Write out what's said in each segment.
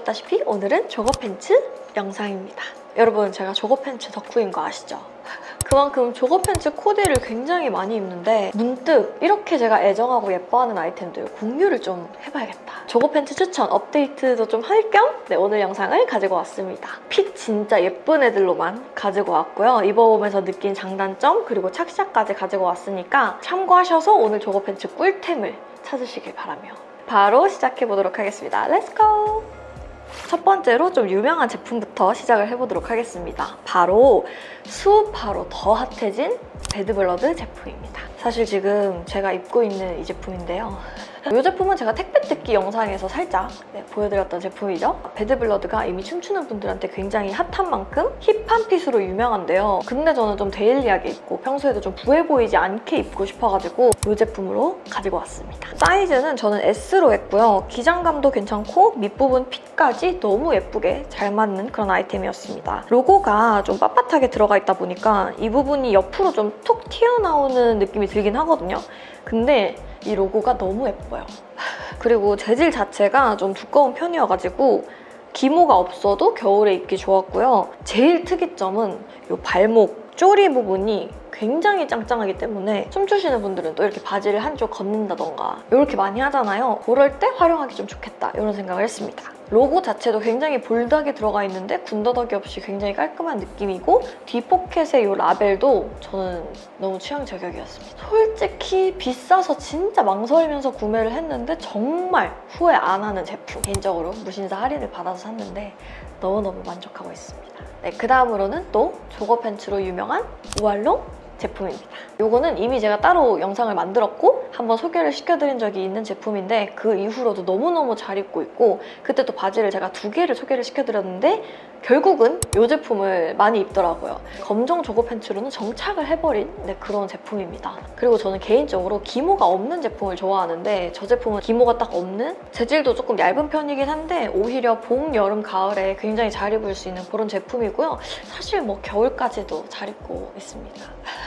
아시다시피 오늘은 조거 팬츠 영상입니다. 여러분, 제가 조거 팬츠 덕후인 거 아시죠? 그만큼 조거 팬츠 코디를 굉장히 많이 입는데 문득 이렇게 제가 애정하고 예뻐하는 아이템들 공유를 좀 해봐야겠다. 조거 팬츠 추천 업데이트도 좀 할 겸 오늘 영상을 가지고 왔습니다. 핏 진짜 예쁜 애들로만 가지고 왔고요. 입어보면서 느낀 장단점 그리고 착샷까지 가지고 왔으니까 참고하셔서 오늘 조거 팬츠 꿀템을 찾으시길 바라며 바로 시작해보도록 하겠습니다. 렛츠고! 첫 번째로 좀 유명한 제품부터 시작을 해보도록 하겠습니다. 바로 수우파로 더 핫해진 배드블러드 제품입니다. 사실 지금 제가 입고 있는 이 제품인데요. 이 제품은 제가 택배 뜯기 영상에서 살짝 보여드렸던 제품이죠. 배드블러드가 이미 춤추는 분들한테 굉장히 핫한 만큼 힙한 핏으로 유명한데요. 근데 저는 좀 데일리하게 입고 평소에도 좀 부해 보이지 않게 입고 싶어가지고 이 제품으로 가지고 왔습니다. 사이즈는 저는 S로 했고요. 기장감도 괜찮고 밑부분 핏까지 너무 예쁘게 잘 맞는 그런 아이템이었습니다. 로고가 좀 빳빳하게 들어가 있다 보니까 이 부분이 옆으로 좀 툭 튀어나오는 느낌이 들긴 하거든요. 근데 이 로고가 너무 예뻐요. 그리고 재질 자체가 좀 두꺼운 편이어가지고 기모가 없어도 겨울에 입기 좋았고요. 제일 특이점은 이 발목 쪼리 부분이 굉장히 짱짱하기 때문에 춤추시는 분들은 또 이렇게 바지를 한쪽 걷는다던가 이렇게 많이 하잖아요. 그럴 때 활용하기 좀 좋겠다 이런 생각을 했습니다. 로고 자체도 굉장히 볼드하게 들어가 있는데 군더더기 없이 굉장히 깔끔한 느낌이고 뒷포켓의 이 라벨도 저는 너무 취향 저격이었습니다. 솔직히 비싸서 진짜 망설이면서 구매를 했는데 정말 후회 안 하는 제품. 개인적으로 무신사 할인을 받아서 샀는데 너무너무 만족하고 있습니다. 네, 그 다음으로는 또 조거 팬츠로 유명한 우알롱 제품입니다. 이거는 이미 제가 따로 영상을 만들었고 한번 소개를 시켜드린 적이 있는 제품인데 그 이후로도 너무너무 잘 입고 있고 그때 또 바지를 제가 2개를 소개를 시켜드렸는데 결국은 이 제품을 많이 입더라고요. 검정 조거 팬츠로는 정착을 해버린 그런 제품입니다. 그리고 저는 개인적으로 기모가 없는 제품을 좋아하는데 저 제품은 기모가 딱 없는 재질도 조금 얇은 편이긴 한데 오히려 봄, 여름, 가을에 굉장히 잘 입을 수 있는 그런 제품이고요. 사실 뭐 겨울까지도 잘 입고 있습니다.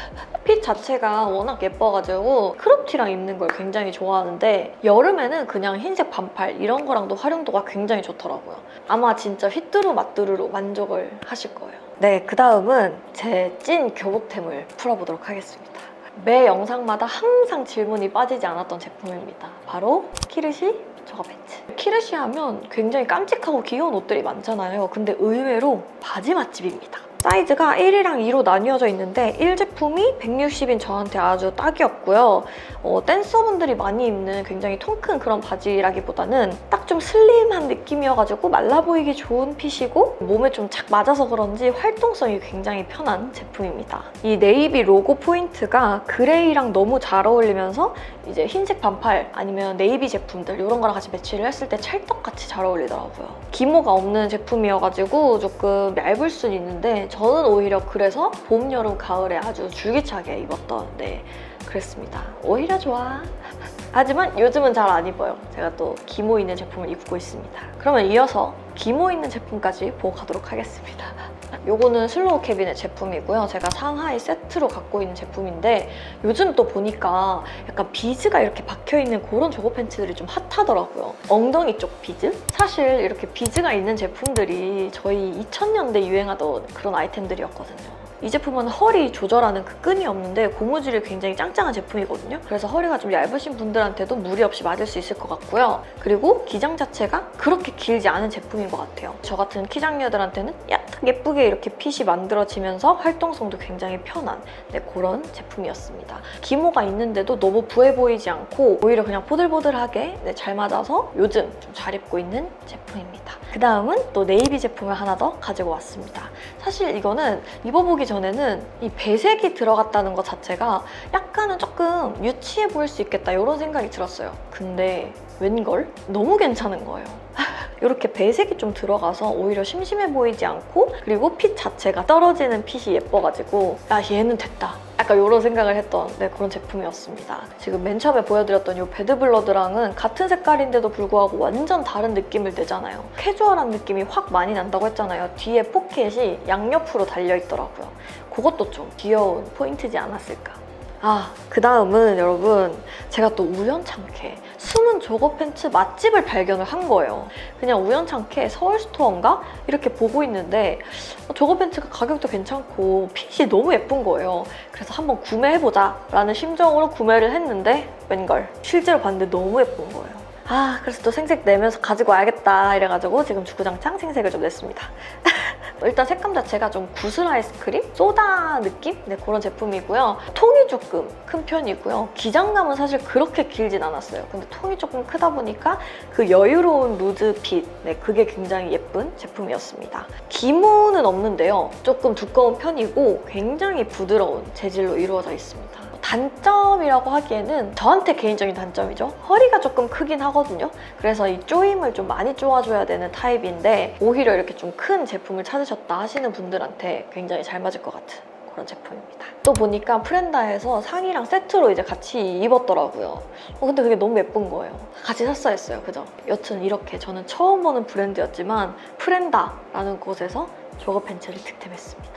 핏 자체가 워낙 예뻐가지고 크롭티랑 입는 걸 굉장히 좋아하는데 여름에는 그냥 흰색 반팔 이런 거랑도 활용도가 굉장히 좋더라고요. 아마 진짜 휘뚜루 마뚜루로 만족을 하실 거예요. 네, 그 다음은 제 찐 교복템을 풀어보도록 하겠습니다. 매 영상마다 항상 질문이 빠지지 않았던 제품입니다. 바로 키르시 조거 팬츠. 키르시 하면 굉장히 깜찍하고 귀여운 옷들이 많잖아요. 근데 의외로 바지 맛집입니다. 사이즈가 1이랑 2로 나뉘어져 있는데 1 제품이 160인 저한테 아주 딱이었고요. 댄서분들이 많이 입는 굉장히 통 큰 그런 바지라기보다는 딱 좀 슬림한 느낌이어가지고 말라 보이기 좋은 핏이고 몸에 좀 착 맞아서 그런지 활동성이 굉장히 편한 제품입니다. 이 네이비 로고 포인트가 그레이랑 너무 잘 어울리면서 이제 흰색 반팔 아니면 네이비 제품들 이런 거랑 같이 매치를 했을 때 찰떡같이 잘 어울리더라고요. 기모가 없는 제품이어가지고 조금 얇을 순 있는데 저는 오히려 그래서 봄, 여름, 가을에 아주 줄기차게 입었던 그랬습니다. 오히려 좋아. 하지만 요즘은 잘 안 입어요. 제가 또 기모 있는 제품을 입고 있습니다. 그러면 이어서 기모 있는 제품까지 보고 가도록 하겠습니다. 요거는 슬로우 캐비넷 제품이고요. 제가 상하이 세트로 갖고 있는 제품인데 요즘 또 보니까 약간 비즈가 이렇게 박혀있는 그런 조거 팬츠들이 좀 핫하더라고요. 엉덩이 쪽 비즈? 사실 이렇게 비즈가 있는 제품들이 저희 2000년대 유행하던 그런 아이템들이었거든요. 이 제품은 허리 조절하는 그 끈이 없는데 고무줄이 굉장히 짱짱한 제품이거든요. 그래서 허리가 좀 얇으신 분들한테도 무리 없이 맞을 수 있을 것 같고요. 그리고 기장 자체가 그렇게 길지 않은 제품인 것 같아요. 저 같은 키장녀들한테는 약 예쁘게 이렇게 핏이 만들어지면서 활동성도 굉장히 편한 그런 제품이었습니다. 기모가 있는데도 너무 부해 보이지 않고 오히려 그냥 보들보들하게 잘 맞아서 요즘 좀 잘 입고 있는 제품입니다. 그 다음은 또 네이비 제품을 하나 더 가지고 왔습니다. 사실 이거는 입어보기 전에는 이 배색이 들어갔다는 것 자체가 약간은 조금 유치해 보일 수 있겠다 이런 생각이 들었어요. 근데 웬걸? 너무 괜찮은 거예요. 이렇게 배색이 좀 들어가서 오히려 심심해 보이지 않고 그리고 핏 자체가 떨어지는 핏이 예뻐가지고 야 얘는 됐다. 약간 이런 생각을 했던 그런 제품이었습니다. 지금 맨 처음에 보여드렸던 이 배드블러드랑은 같은 색깔인데도 불구하고 완전 다른 느낌을 내잖아요. 캐주얼한 느낌이 확 많이 난다고 했잖아요. 뒤에 포켓이 양옆으로 달려있더라고요. 그것도 좀 귀여운 포인트지 않았을까. 그 다음은 여러분 제가 또 우연찮게 숨은 조거 팬츠 맛집을 발견을 한 거예요. 그냥 우연찮게 서울스토어인가? 이렇게 보고 있는데 조거 팬츠가 가격도 괜찮고 핏이 너무 예쁜 거예요. 그래서 한번 구매해보자 라는 심정으로 구매를 했는데 웬걸 실제로 봤는데 너무 예쁜 거예요. 그래서 또 생색 내면서 가지고 와야겠다 이래가지고 지금 주구장창 생색을 좀 냈습니다. 일단 색감 자체가 좀 구슬 아이스크림? 소다 느낌? 네, 그런 제품이고요. 통이 조금 큰 편이고요. 기장감은 사실 그렇게 길진 않았어요. 근데 통이 조금 크다 보니까 그 여유로운 루즈핏, 네, 그게 굉장히 예쁜 제품이었습니다. 기모는 없는데요. 조금 두꺼운 편이고 굉장히 부드러운 재질로 이루어져 있습니다. 단점이라고 하기에는 저한테 개인적인 단점이죠. 허리가 조금 크긴 하거든요. 그래서 이 조임을 좀 많이 조아줘야 되는 타입인데 오히려 이렇게 좀 큰 제품을 찾으셨다 하시는 분들한테 굉장히 잘 맞을 것 같은 그런 제품입니다. 또 보니까 프렌다에서 상의랑 세트로 이제 같이 입었더라고요. 근데 그게 너무 예쁜 거예요. 같이 샀어야 했어요. 그죠? 여튼 이렇게 저는 처음 보는 브랜드였지만 프렌다라는 곳에서 조거 팬츠를 득템했습니다.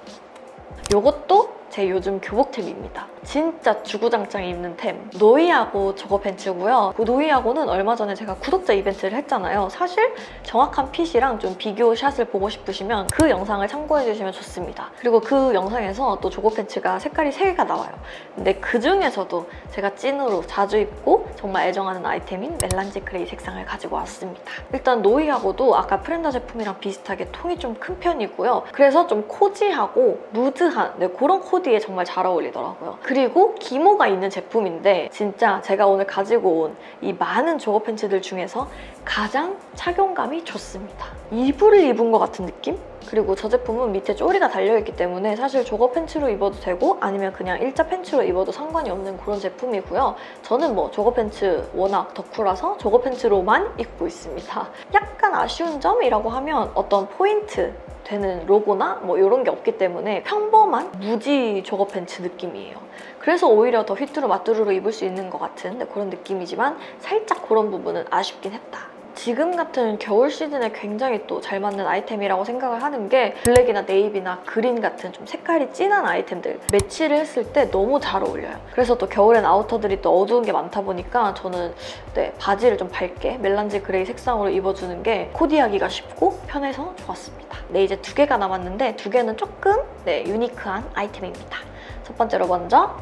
이것도 제 요즘 교복템입니다. 진짜 주구장창 입는 템. 노이하고 조거 팬츠고요. 그 노이하고는 얼마 전에 제가 구독자 이벤트를 했잖아요. 사실 정확한 핏이랑 좀 비교 샷을 보고 싶으시면 그 영상을 참고해주시면 좋습니다. 그리고 그 영상에서 또 조거 팬츠가 색깔이 3개가 나와요. 근데 그 중에서도 제가 찐으로 자주 입고 정말 애정하는 아이템인 멜란지 그레이 색상을 가지고 왔습니다. 일단 노이하고도 아까 프렌다 제품이랑 비슷하게 통이 좀 큰 편이고요. 그래서 좀 코지하고 누드한 그런 코디에 정말 잘 어울리더라고요. 그리고 기모가 있는 제품인데 진짜 제가 오늘 가지고 온 이 많은 조거 팬츠들 중에서 가장 착용감이 좋습니다. 이불을 입은 것 같은 느낌? 그리고 저 제품은 밑에 쪼리가 달려있기 때문에 사실 조거 팬츠로 입어도 되고 아니면 그냥 일자 팬츠로 입어도 상관이 없는 그런 제품이고요. 저는 뭐 조거 팬츠 워낙 덕후라서 조거 팬츠로만 입고 있습니다. 약간 아쉬운 점이라고 하면 어떤 포인트 되는 로고나 뭐 이런 게 없기 때문에 평범한 무지 조거 팬츠 느낌이에요. 그래서 오히려 더 휘뚜루마뚜루로 입을 수 있는 것 같은 그런 느낌이지만 살짝 그런 부분은 아쉽긴 했다. 지금 같은 겨울 시즌에 굉장히 또 잘 맞는 아이템이라고 생각을 하는 게 블랙이나 네이비나 그린 같은 좀 색깔이 진한 아이템들 매치를 했을 때 너무 잘 어울려요. 그래서 또 겨울엔 아우터들이 또 어두운 게 많다 보니까 저는 바지를 좀 밝게 멜란지 그레이 색상으로 입어주는 게 코디하기가 쉽고 편해서 좋았습니다. 네, 이제 2개가 남았는데 2개는 조금 유니크한 아이템입니다. 첫 번째로 먼저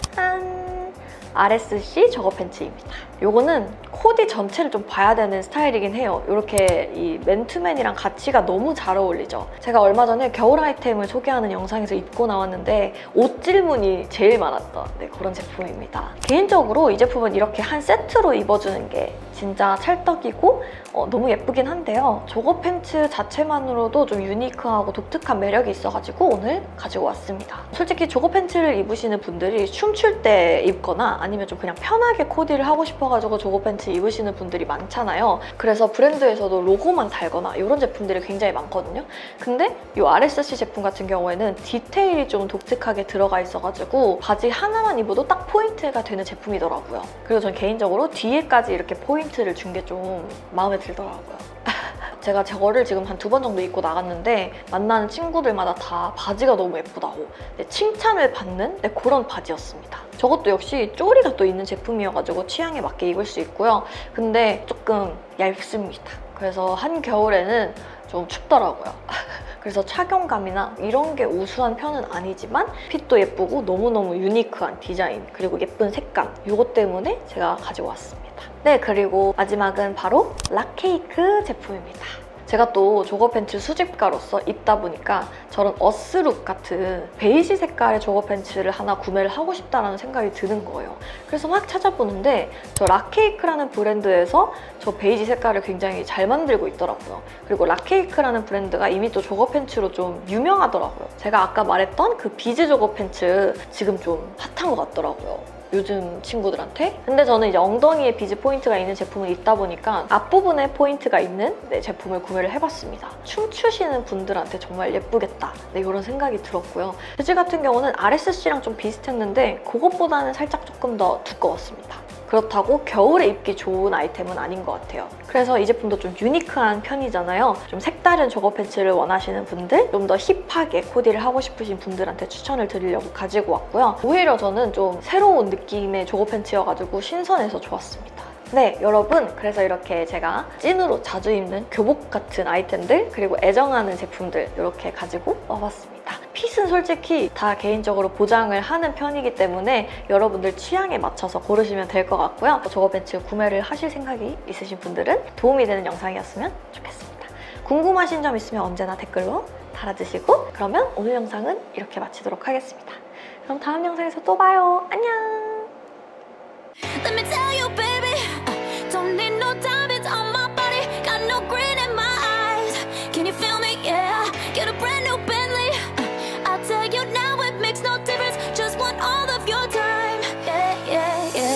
RSC 저거 팬츠입니다. 요거는 코디 전체를 좀 봐야 되는 스타일이긴 해요. 이렇게 이 맨투맨이랑 같이가 너무 잘 어울리죠. 제가 얼마 전에 겨울 아이템을 소개하는 영상에서 입고 나왔는데 옷 질문이 제일 많았던 그런 제품입니다. 개인적으로 이 제품은 이렇게 한 세트로 입어주는 게 진짜 찰떡이고 너무 예쁘긴 한데요. 조거 팬츠 자체만으로도 좀 유니크하고 독특한 매력이 있어가지고 오늘 가지고 왔습니다. 솔직히 조거 팬츠를 입으시는 분들이 춤출 때 입거나 아니면 좀 그냥 편하게 코디를 하고 싶어가지고 조거 팬츠 입으시는 분들이 많잖아요. 그래서 브랜드에서도 로고만 달거나 이런 제품들이 굉장히 많거든요. 근데 이 RSC 제품 같은 경우에는 디테일이 좀 독특하게 들어가 있어가지고 바지 하나만 입어도 딱 포인트가 되는 제품이더라고요. 그리고 전 개인적으로 뒤에까지 이렇게 포인트를 준 게 좀 마음에 들더라고요. 제가 저거를 지금 한 2번 정도 입고 나갔는데 만나는 친구들마다 다 바지가 너무 예쁘다고 칭찬을 받는 그런 바지였습니다. 저것도 역시 쪼리가 또 있는 제품이어가지고 취향에 맞게 입을 수 있고요. 근데 조금 얇습니다. 그래서 한겨울에는 좀 춥더라고요. 그래서 착용감이나 이런 게 우수한 편은 아니지만 핏도 예쁘고 너무너무 유니크한 디자인 그리고 예쁜 색감 이것 때문에 제가 가지고 왔습니다. 네, 그리고 마지막은 바로 락케이크 제품입니다. 제가 또 조거 팬츠 수집가로서 입다 보니까 저런 어스룩 같은 베이지 색깔의 조거 팬츠를 하나 구매를 하고 싶다라는 생각이 드는 거예요. 그래서 막 찾아보는데 저 락케이크라는 브랜드에서 저 베이지 색깔을 굉장히 잘 만들고 있더라고요. 그리고 락케이크라는 브랜드가 이미 또 조거 팬츠로 좀 유명하더라고요. 제가 아까 말했던 그 비즈 조거 팬츠 지금 좀 핫한 것 같더라고요. 요즘 친구들한테. 근데 저는 이제 엉덩이에 비즈 포인트가 있는 제품을 입다 보니까 앞부분에 포인트가 있는 제품을 구매를 해봤습니다. 춤추시는 분들한테 정말 예쁘겠다 이런 생각이 들었고요. 재질 같은 경우는 RSC랑 좀 비슷했는데 그것보다는 살짝 조금 더 두꺼웠습니다. 그렇다고 겨울에 입기 좋은 아이템은 아닌 것 같아요. 그래서 이 제품도 좀 유니크한 편이잖아요. 좀 색다른 조거 팬츠를 원하시는 분들, 좀 더 힙하게 코디를 하고 싶으신 분들한테 추천을 드리려고 가지고 왔고요. 오히려 저는 좀 새로운 느낌의 조거 팬츠여가지고 신선해서 좋았습니다. 네, 여러분, 그래서 이렇게 제가 찐으로 자주 입는 교복 같은 아이템들 그리고 애정하는 제품들 이렇게 가지고 와봤습니다. 핏은 솔직히 다 개인적으로 보장을 하는 편이기 때문에 여러분들 취향에 맞춰서 고르시면 될 것 같고요. 저거 벤츠 구매를 하실 생각이 있으신 분들은 도움이 되는 영상이었으면 좋겠습니다. 궁금하신 점 있으면 언제나 댓글로 달아주시고, 그러면 오늘 영상은 이렇게 마치도록 하겠습니다. 그럼 다음 영상에서 또 봐요. 안녕!